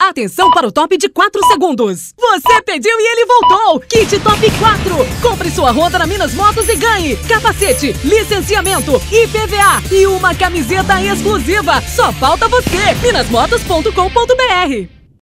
Atenção para o top de 4 segundos. Você pediu e ele voltou. Kit Top 4. Compre sua Honda na Minas Motos e ganhe capacete, licenciamento, IPVA e uma camiseta exclusiva. Só falta você. minasmotos.com.br